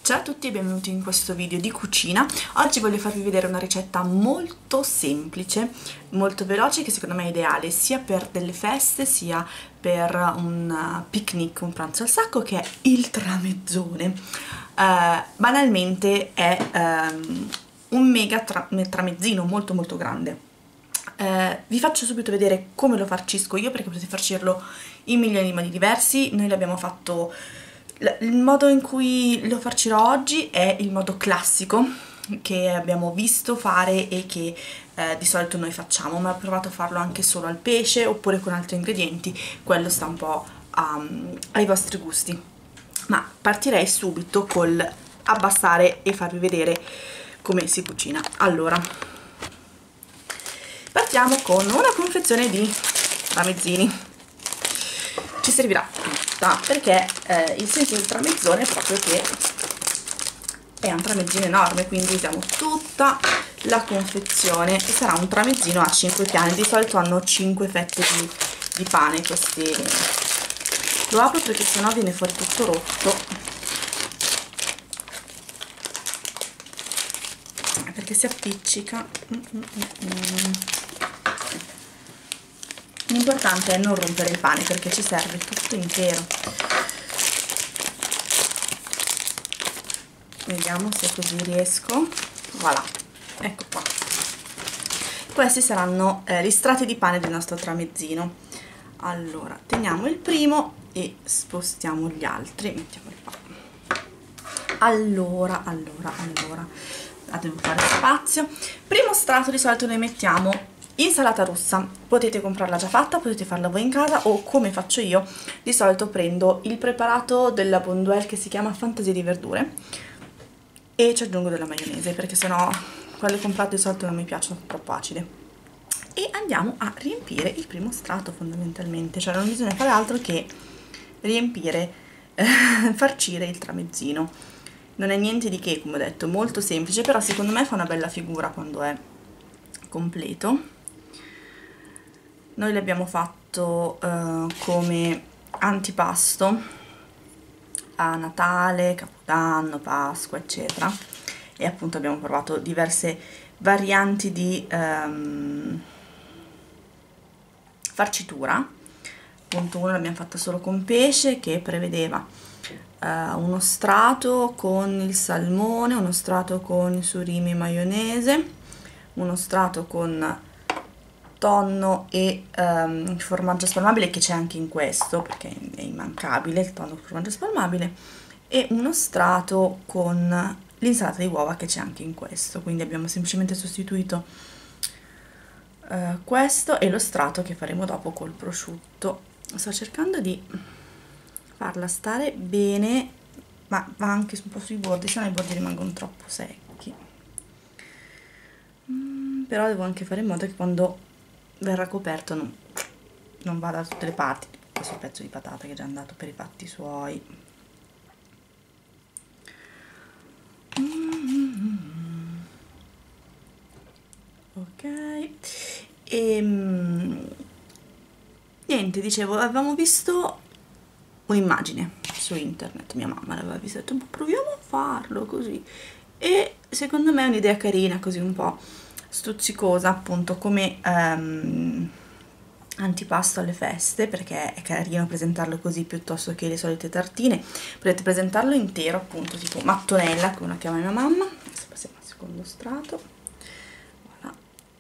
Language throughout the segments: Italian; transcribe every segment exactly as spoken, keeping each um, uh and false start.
Ciao a tutti e benvenuti in questo video di cucina. Oggi voglio farvi vedere una ricetta molto semplice, molto veloce, che secondo me è ideale sia per delle feste sia per un picnic, un pranzo al sacco, che è il tramezzone. Uh, banalmente è um, un mega tra tramezzino molto molto grande. Uh, vi faccio subito vedere come lo farcisco io, perché potete farcirlo in milioni di modi diversi. Noi l'abbiamo fatto... Il modo in cui lo farcirò oggi è il modo classico che abbiamo visto fare e che eh, di solito noi facciamo, ma ho provato a farlo anche solo al pesce oppure con altri ingredienti, quello sta un po' um, ai vostri gusti. Ma partirei subito col abbassare e farvi vedere come si cucina. Allora, partiamo con una confezione di tramezzini. Ci servirà tutta, perché eh, il senso del tramezzone è proprio che è un tramezzino enorme, quindi usiamo tutta la confezione e sarà un tramezzino a cinque piani. Di solito hanno cinque fette di, di pane questi. Lo apro perché sennò viene fuori tutto rotto, perché si appiccica. mm, mm, mm. L'importante è non rompere il pane, perché ci serve tutto intero. Vediamo se così riesco. Voilà, ecco qua. Questi saranno eh, gli strati di pane del nostro tramezzino. Allora, teniamo il primo e spostiamo gli altri. Mettiamoli qua. Allora, allora, allora. Ah, devo fare spazio. Primo strato di solito noi mettiamo insalata russa. Potete comprarla già fatta, potete farla voi in casa, o come faccio io, di solito prendo il preparato della Bonduelle che si chiama Fantasia di verdure e ci aggiungo della maionese, perché sennò quelle comprate di solito non mi piacciono, troppo acide. E andiamo a riempire il primo strato fondamentalmente, cioè non bisogna fare altro che riempire, eh, farcire il tramezzino. Non è niente di che, come ho detto, molto semplice, però secondo me fa una bella figura quando è completo. Noi l'abbiamo fatto uh, come antipasto a Natale, Capodanno, Pasqua, eccetera, e appunto abbiamo provato diverse varianti di um, farcitura. Appunto una l'abbiamo fatta solo con pesce, che prevedeva uh, uno strato con il salmone, uno strato con i surimi e maionese, uno strato con tonno e um, formaggio spalmabile, che c'è anche in questo perché è immancabile il tonno con formaggio spalmabile, e uno strato con l'insalata di uova, che c'è anche in questo. Quindi abbiamo semplicemente sostituito uh, questo e lo strato che faremo dopo col prosciutto. Sto cercando di farla stare bene, ma va anche un po' sui bordi, se no i bordi rimangono troppo secchi. Mm, però devo anche fare in modo che quando verrà coperto non, non vada da tutte le parti. Questo pezzo di patata che è già andato per i fatti suoi. Mm-hmm. Ok, e niente, dicevo, avevamo visto un'immagine su internet, mia mamma l'aveva vista e ha detto proviamo a farlo così, e secondo me è un'idea carina, così un po' stuzzicosa, appunto come um, antipasto alle feste, perché è carino presentarlo così piuttosto che le solite tartine. Potete presentarlo intero, appunto, tipo mattonella, come la chiama mia mamma. Adesso passiamo al secondo strato. Voilà.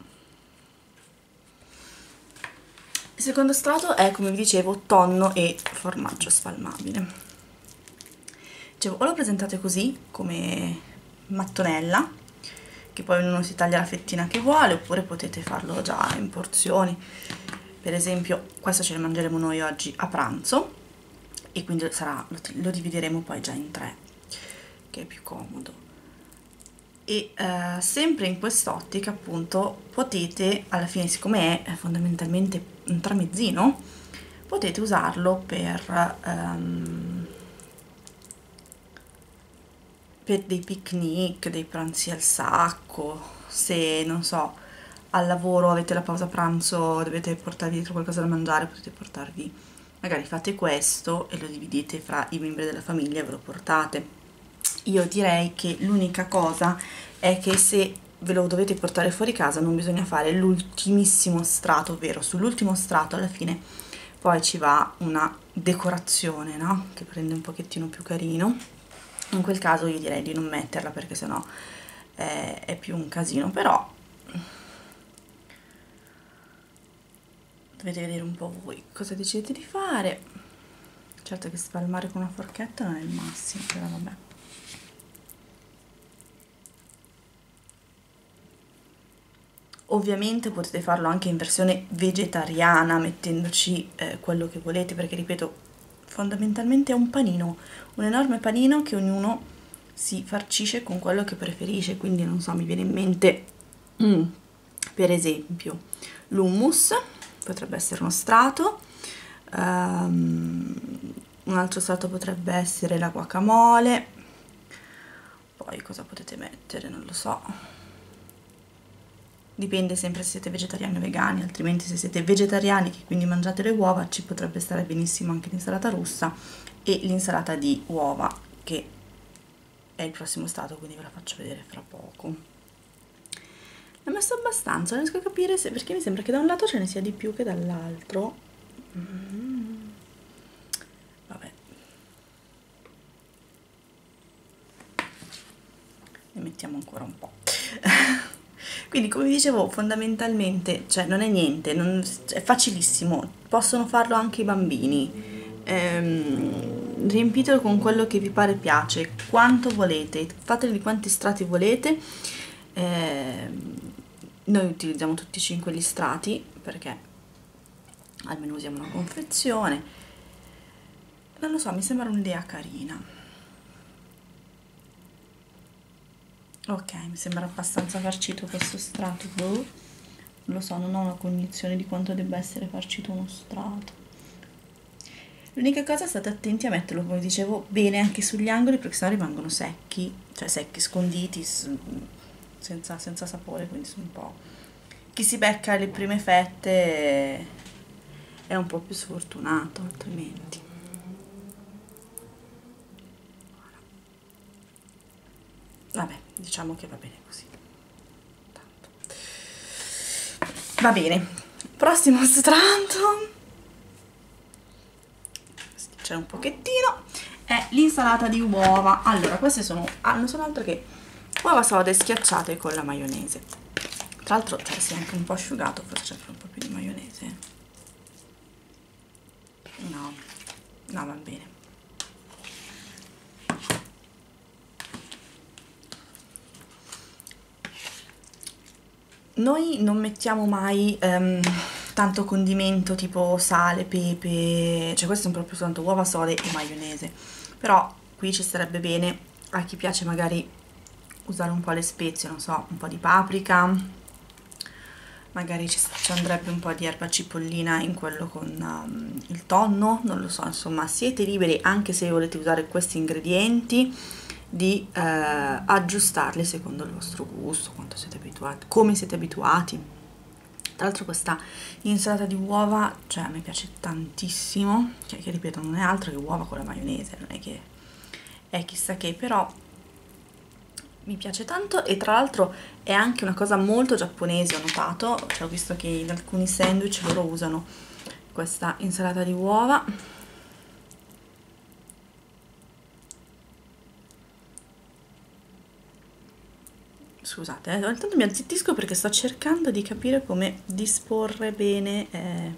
Il secondo strato è, come vi dicevo, tonno e formaggio spalmabile. Dicevo, o lo presentate così, come mattonella, che poi uno si taglia la fettina che vuole, oppure potete farlo già in porzioni. Per esempio questo ce lo mangeremo noi oggi a pranzo, e quindi sarà, lo, lo divideremo poi già in tre, che è più comodo. E eh, sempre in quest'ottica, appunto, potete, alla fine, siccome è fondamentalmente un tramezzino, potete usarlo per um, per dei picnic, dei pranzi al sacco. Se, non so, al lavoro avete la pausa pranzo, dovete portarvi dietro qualcosa da mangiare, potete portarvi, magari fate questo e lo dividete fra i membri della famiglia e ve lo portate. io direi che l'unica cosa è che se ve lo dovete portare fuori casa non bisogna fare l'ultimissimo strato, ovvero sull'ultimo strato alla fine poi ci va una decorazione, no? Che prende un pochettino più carino. In quel caso io direi di non metterla perché sennò è, è più un casino, però dovete vedere un po' voi cosa decidete di fare. Certo che spalmare con una forchetta non è il massimo, però vabbè. Ovviamente potete farlo anche in versione vegetariana, mettendoci eh, quello che volete, perché ripeto, fondamentalmente è un panino, un enorme panino che ognuno si farcisce con quello che preferisce, quindi non so, mi viene in mente mm, per esempio l'hummus, potrebbe essere uno strato, um, un altro strato potrebbe essere la guacamole, poi cosa potete mettere, non lo so. Dipende sempre se siete vegetariani o vegani, altrimenti se siete vegetariani, che quindi mangiate le uova, ci potrebbe stare benissimo anche l'insalata russa e l'insalata di uova, che è il prossimo strato, quindi ve la faccio vedere fra poco. L'ho messo abbastanza, non riesco a capire se, perché mi sembra che da un lato ce ne sia di più che dall'altro. Mm. Vabbè. Ne mettiamo ancora un po'. Quindi come vi dicevo, fondamentalmente, cioè non è niente, non, è facilissimo, possono farlo anche i bambini, ehm, riempitelo con quello che vi pare piace, quanto volete, fatelo di quanti strati volete, ehm, noi utilizziamo tutti e cinque gli strati perché almeno usiamo una confezione, non lo so, mi sembra un'idea carina. Ok, mi sembra abbastanza farcito questo strato, boh. Non lo so, non ho una cognizione di quanto debba essere farcito uno strato. L'unica cosa, state attenti a metterlo, come dicevo, bene anche sugli angoli, perché sennò rimangono secchi, cioè secchi, sconditi, senza, senza sapore, quindi sono un po'... Chi si becca le prime fette è un po' più sfortunato, altrimenti. Vabbè, diciamo che va bene così. Tanto. Va bene, prossimo strato, c'è un pochettino, è l'insalata di uova. Allora, queste sono, ah, non sono altro che uova sode schiacciate con la maionese. Tra l'altro, cioè, si è anche un po' asciugato, forse c'è un po' più di maionese. No, no, va bene. Noi non mettiamo mai um, tanto condimento tipo sale, pepe, cioè queste sono proprio soltanto uova sode e maionese, però qui ci sarebbe bene a chi piace magari usare un po' le spezie, non so, un po' di paprika, magari ci, ci andrebbe un po' di erba cipollina in quello con um, il tonno, non lo so, insomma siete liberi anche se volete usare questi ingredienti di eh, aggiustarli secondo il vostro gusto, quanto siete abituati, come siete abituati. Tra l'altro questa insalata di uova, cioè a me piace tantissimo, cioè, che ripeto non è altro che uova con la maionese, non è che è chissà che, però mi piace tanto e tra l'altro è anche una cosa molto giapponese, ho notato, cioè ho visto che in alcuni sandwich loro usano questa insalata di uova. Scusate, eh, ogni tanto mi azzittisco perché sto cercando di capire come disporre bene, eh,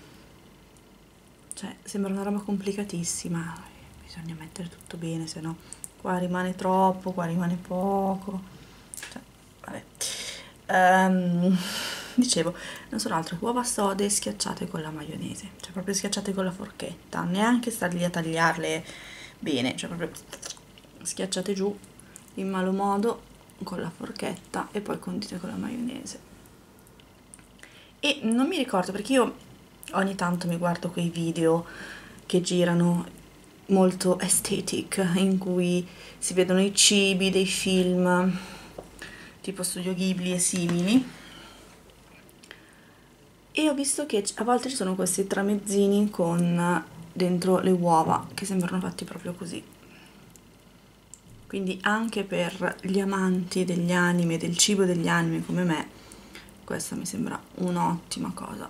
cioè sembra una roba complicatissima, bisogna mettere tutto bene, se no qua rimane troppo, qua rimane poco, cioè, vabbè. Um, dicevo, non sono altro che uova sode schiacciate con la maionese, cioè proprio schiacciate con la forchetta, neanche stargli a tagliarle bene, cioè proprio schiacciate giù in malo modo con la forchetta e poi condite con la maionese. E non mi ricordo perché io ogni tanto mi guardo quei video che girano molto aesthetic in cui si vedono i cibi dei film tipo Studio Ghibli e simili, e ho visto che a volte ci sono questi tramezzini con dentro le uova che sembrano fatti proprio così. quindi anche per gli amanti degli anime, del cibo degli anime come me, questa mi sembra un'ottima cosa.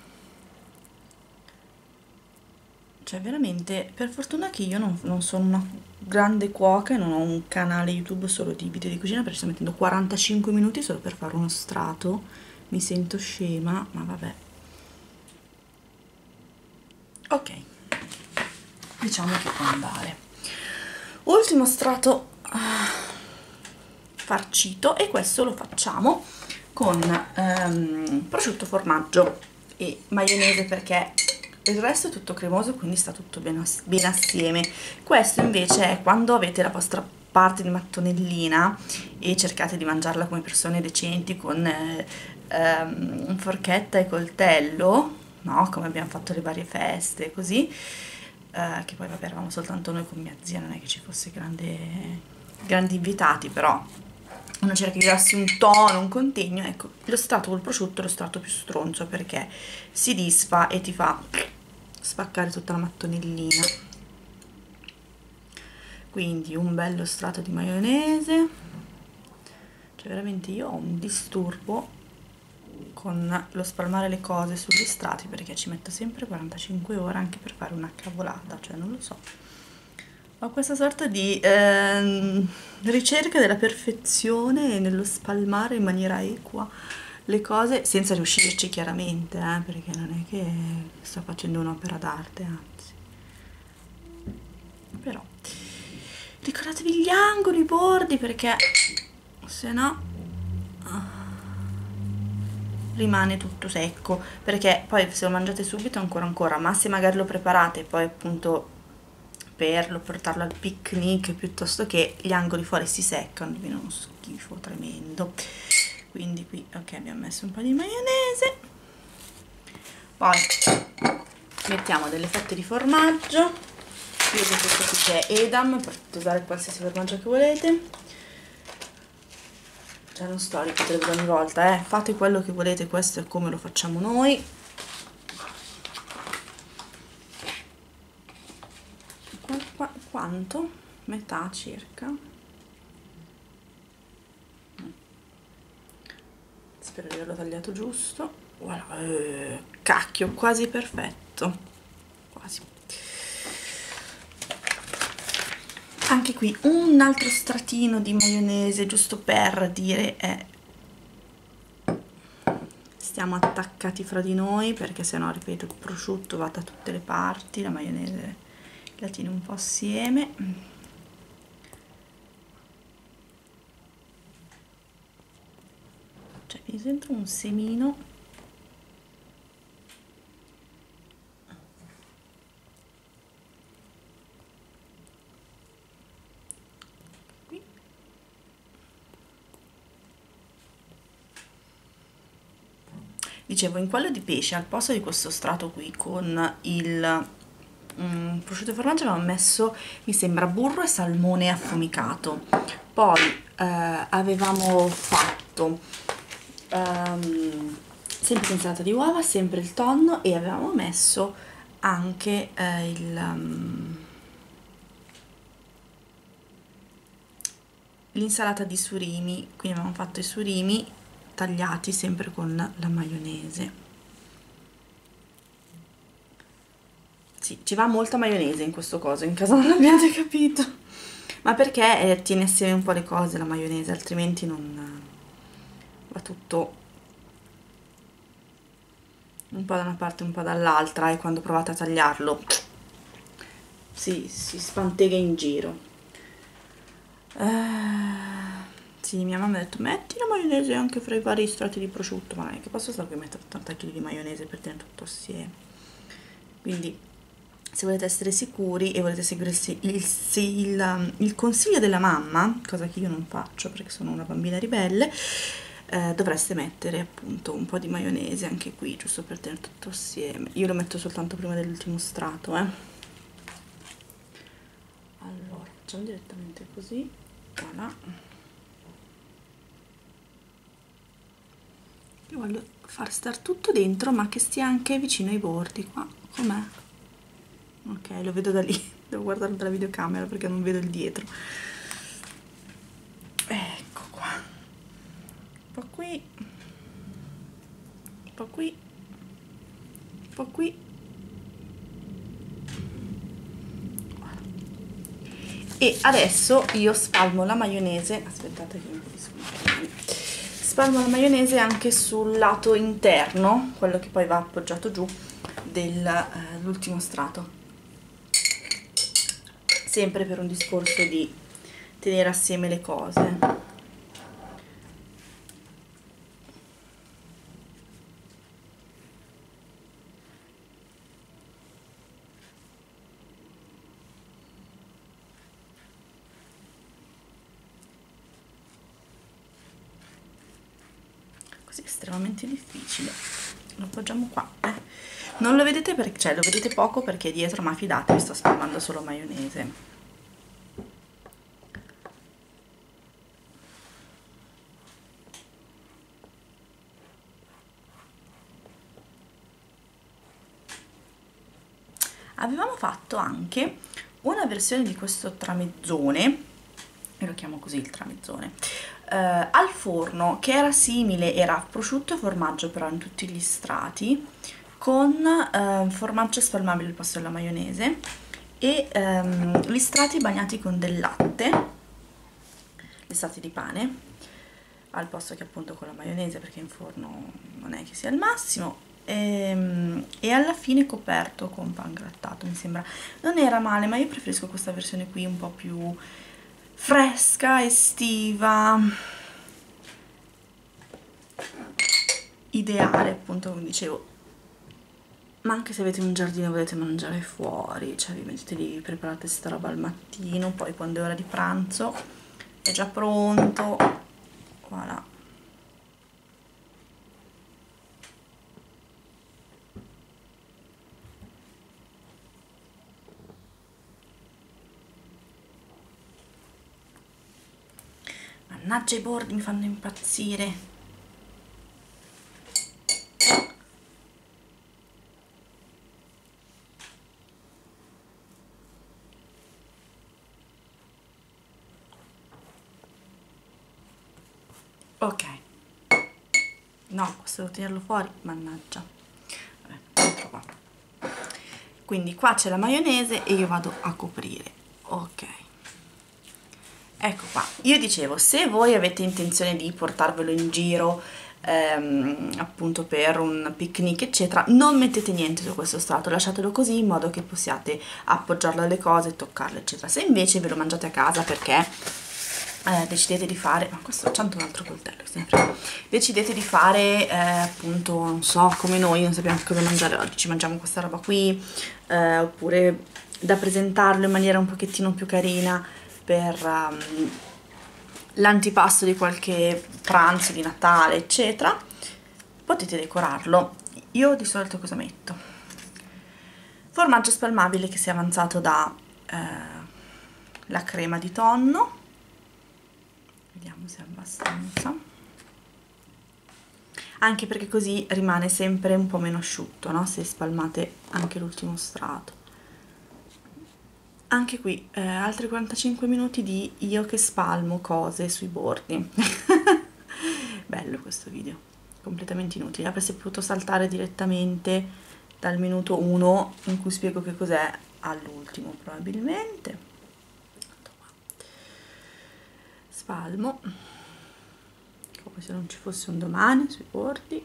Cioè veramente, per fortuna che io non, non sono una grande cuoca e non ho un canale YouTube solo di video di cucina, perché sto mettendo quarantacinque minuti solo per fare uno strato, mi sento scema, ma vabbè. Ok, diciamo che può andare. Ultimo strato uh, farcito, e questo lo facciamo con um, prosciutto, formaggio e maionese, perché il resto è tutto cremoso, quindi sta tutto bene, bene assieme. Questo invece è quando avete la vostra parte di mattonellina e cercate di mangiarla come persone decenti con eh, um, forchetta e coltello, no? Come abbiamo fatto le varie feste, così, uh, che poi vabbè eravamo soltanto noi con mia zia, non è che ci fosse grande, grandi invitati, però uno cerca di darsi un tono, un contegno. Ecco, lo strato col prosciutto è lo strato più stronzo, perché si disfa e ti fa spaccare tutta la mattonellina. Quindi un bello strato di maionese. Cioè veramente io ho un disturbo con lo spalmare le cose sugli strati, perché ci metto sempre quarantacinque ore anche per fare una cavolata, cioè non lo so. Ho questa sorta di ehm, ricerca della perfezione nello spalmare in maniera equa le cose, senza riuscirci chiaramente, eh, perché non è che sto facendo un'opera d'arte, anzi. Però ricordatevi gli angoli, i bordi, perché se no rimane tutto secco, perché poi se lo mangiate subito ancora ancora, ma se magari lo preparate poi appunto per portarlo al picnic, piuttosto che gli angoli fuori si seccano, diventa uno schifo tremendo. Quindi qui ok, abbiamo messo un po' di maionese, poi mettiamo delle fette di formaggio. Io uso questo qui che è Edam, potete usare qualsiasi formaggio che volete, cioè non sto a ripetere ogni volta, eh. Fate quello che volete, questo è come lo facciamo noi. Quanto? Metà circa. Spero di averlo tagliato giusto. Voilà. Eh, cacchio, quasi perfetto. Quasi. Anche qui un altro stratino di maionese, giusto per dire eh, stiamo attaccati fra di noi, perché sennò, ripeto, il prosciutto va da tutte le parti, la maionese la tiene un po' assieme. Cioè mi sento un semino. Qui. Dicevo, in quello di pesce, al posto di questo strato qui con il Mm, prosciutto e formaggio avevamo messo, mi sembra, burro e salmone affumicato. Poi eh, avevamo fatto um, sempre l'insalata di uova, sempre il tonno, e avevamo messo anche eh, il um, l'insalata di surimi. Quindi avevamo fatto i surimi tagliati sempre con la maionese. Sì, ci va molta maionese in questo coso, in caso non l'abbiate capito, ma perché eh, tiene assieme un po' le cose la maionese, altrimenti non va tutto un po' da una parte e un po' dall'altra, e quando provate a tagliarlo si, si spantega in giro. Eh, sì, mia mamma ha detto metti la maionese anche fra i vari strati di prosciutto, ma non è che posso stare qui a mettere ottanta chili di maionese per tenere tutto assieme. Quindi se volete essere sicuri e volete seguire il, il, il, il consiglio della mamma, cosa che io non faccio perché sono una bambina ribelle, eh, dovreste mettere appunto un po' di maionese anche qui, giusto per tenere tutto assieme. Io lo metto soltanto prima dell'ultimo strato, eh. Allora, facciamo direttamente così, voilà. Io voglio far star tutto dentro, ma che stia anche vicino ai bordi, qua, com'è? Ok, lo vedo da lì, devo guardare dalla videocamera perché non vedo il dietro. un po' qui, un po' qui. E adesso io spalmo la maionese, aspettate che mi pulisco un po', spalmo la maionese anche sul lato interno, quello che poi va appoggiato giù dell'ultimo eh, strato, sempre per un discorso di tenere assieme le cose. Così è estremamente difficile. Lo appoggiamo qua, eh. Non lo vedete perché, cioè lo vedete poco perché è dietro, ma fidatevi, sto spalmando solo maionese. Avevamo fatto anche una versione di questo tramezzone, e lo chiamo così, il tramezzone, eh, al forno, che era simile, era prosciutto e formaggio però in tutti gli strati, con eh, formaggio spalmabile al posto della maionese e ehm, gli strati bagnati con del latte, gli strati di pane, al posto che appunto con la maionese, perché in forno non è che sia il massimo. E, e alla fine coperto con pan grattato, mi sembra. Non era male, ma io preferisco questa versione qui un po' più fresca, estiva, ideale appunto, come dicevo. Ma anche se avete un giardino e volete mangiare fuori, cioè vi mettete lì, vi preparate sta roba al mattino, poi quando è ora di pranzo è già pronto, voilà. Mannaggia, i bordi mi fanno impazzire. Ok, no, posso tenerlo fuori, mannaggia. Vabbè, qua. Quindi qua c'è la maionese e io vado a coprire. Ok, ecco qua. Io dicevo, se voi avete intenzione di portarvelo in giro ehm, appunto per un picnic eccetera, non mettete niente su questo strato, lasciatelo così in modo che possiate appoggiarlo alle cose, toccarlo eccetera. Se invece ve lo mangiate a casa perché eh, decidete di fare, ma questo c'è anche un altro coltello sempre, decidete di fare eh, appunto, non so, come noi non sappiamo cosa mangiare oggi, ci mangiamo questa roba qui, eh, oppure da presentarlo in maniera un pochettino più carina per um, l'antipasto di qualche pranzo di Natale eccetera, potete decorarlo. Io di solito cosa metto? Formaggio spalmabile che si è avanzato da eh, la crema di tonno, vediamo se è abbastanza, anche perché così rimane sempre un po' meno asciutto, no? Se spalmate anche l'ultimo strato. Anche qui eh, altri quarantacinque minuti di io che spalmo cose sui bordi. Bello questo video, completamente inutile, avreste potuto saltare direttamente dal minuto uno in cui spiego che cos'è all'ultimo probabilmente. Spalmo come se non ci fosse un domani sui bordi.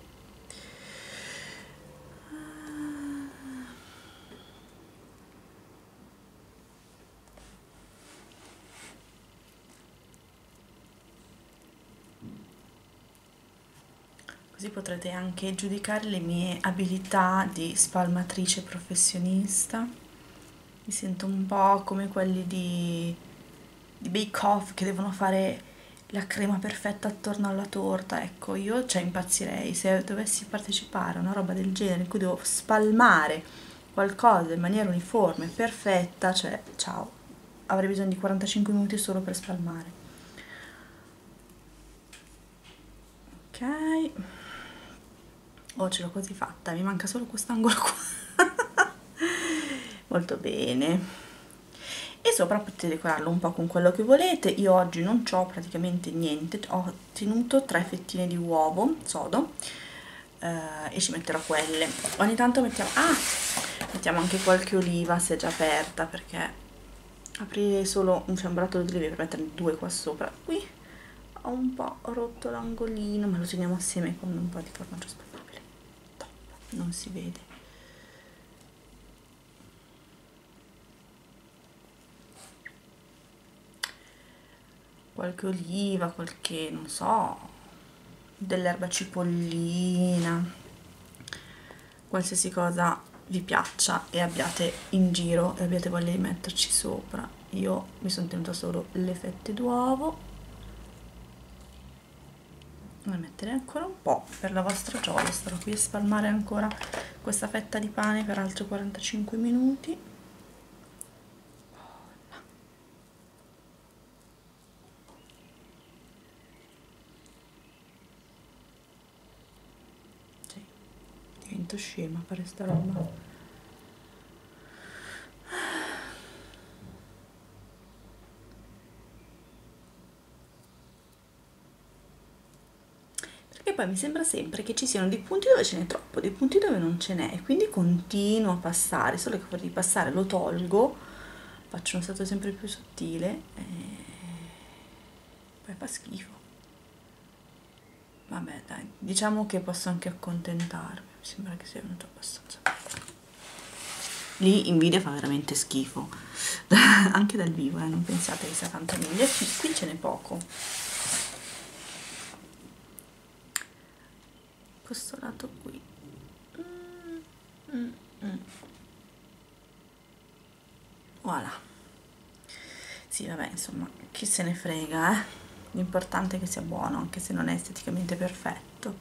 Così potrete anche giudicare le mie abilità di spalmatrice professionista. Mi sento un po' come quelli di, di Bake Off che devono fare la crema perfetta attorno alla torta. Ecco, io cioè impazzirei se dovessi partecipare a una roba del genere in cui devo spalmare qualcosa in maniera uniforme, perfetta, cioè ciao, avrei bisogno di quarantacinque minuti solo per spalmare. Ok, oh, ce l'ho quasi fatta, mi manca solo quest'angolo qua. Molto bene. e sopra potete decorarlo un po' con quello che volete. Io oggi non ho praticamente niente, ho tenuto tre fettine di uovo sodo eh, e ci metterò quelle. Ogni tanto mettiamo, ah, mettiamo anche qualche oliva se è già aperta, perché aprire solo un fiambrato di olive per metterne due qua sopra. Qui ho un po' rotto l'angolino, ma lo teniamo assieme con un po' di formaggio spalmabile. Top, non si vede. Qualche oliva, qualche, non so, dell'erba cipollina, qualsiasi cosa vi piaccia e abbiate in giro e abbiate voglia di metterci sopra. Io mi sono tenuta solo le fette d'uovo, ne mettere ancora un po' per la vostra gioia. Starò qui a spalmare ancora questa fetta di pane per altri quarantacinque minuti. Divento scema a fare sta roba. Perché poi mi sembra sempre che ci siano dei punti dove ce n'è troppo, dei punti dove non ce n'è, quindi continuo a passare, solo che vorrei passare lo tolgo, faccio uno stato sempre più sottile e poi fa schifo. Vabbè dai, diciamo che posso anche accontentarmi, mi sembra che sia venuto abbastanza. Lì in video fa veramente schifo, anche dal vivo, eh, non pensate che sia tanto meglio, qui, qui ce n'è poco. Questo lato qui. Mm, mm, mm. Voilà. Sì, vabbè, insomma, chi se ne frega, eh. L'importante è che sia buono, anche se non è esteticamente perfetto.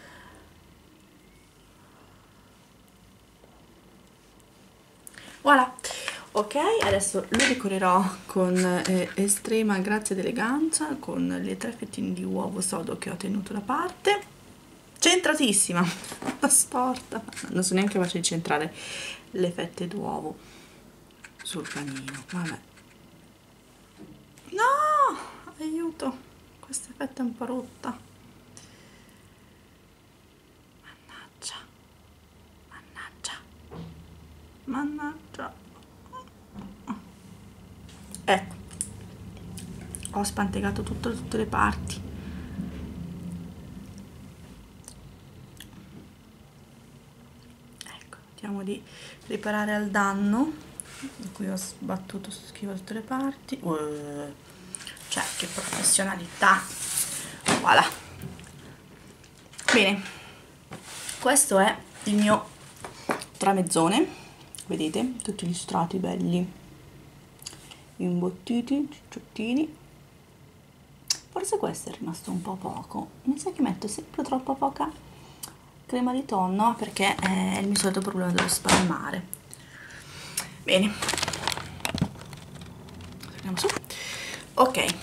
Voilà, ok, adesso lo decorerò con eh, estrema grazia ed eleganza, con le tre fettine di uovo sodo che ho tenuto da parte. Centratissima, la storta. Non so neanche capace di centrare le fette d'uovo sul panino, vabbè. No, aiuto, questa fetta è un po' rotta. Mannaggia, mannaggia, mannaggia. Ecco, ho spantegato tutto da tutte le parti. Ecco, vediamo di riparare al danno. Qui ho sbattuto schifo da tutte le parti. Uh, cioè, che professionalità. Voilà. Bene, questo è il mio tramezzone. Vedete? Tutti gli strati belli imbottiti, cicciottini. Forse questo è rimasto un po' poco. Mi sa che metto sempre troppo poca crema di tonno, perché è il mio solito problema dello spalmare. Bene, torniamo su. Ok,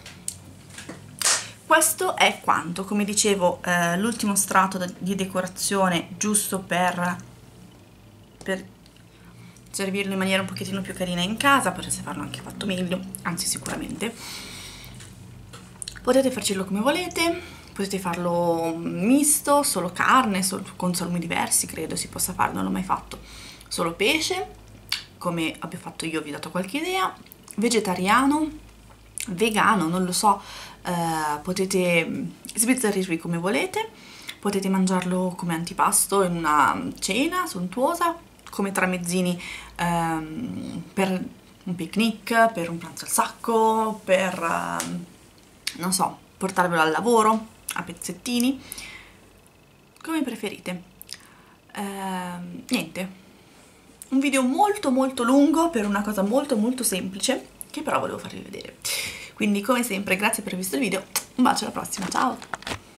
questo è quanto. Come dicevo, eh, l'ultimo strato di decorazione, giusto per, per servirlo in maniera un pochettino più carina in casa. Potete farlo anche fatto meglio, anzi sicuramente. Potete farcirlo come volete, potete farlo misto, solo carne, solo, con salumi diversi, credo si possa fare, non l'ho mai fatto. Solo pesce, come abbia fatto io, vi ho dato qualche idea. Vegetariano, vegano, non lo so, eh, potete sbizzarrirvi come volete, potete mangiarlo come antipasto in una cena sontuosa, come tramezzini ehm, per un picnic, per un pranzo al sacco, per, eh, non so, portarvelo al lavoro, a pezzettini, come preferite. Eh, niente. Un video molto molto lungo per una cosa molto molto semplice, che però volevo farvi vedere. Quindi come sempre grazie per aver visto il video, un bacio, alla prossima, ciao!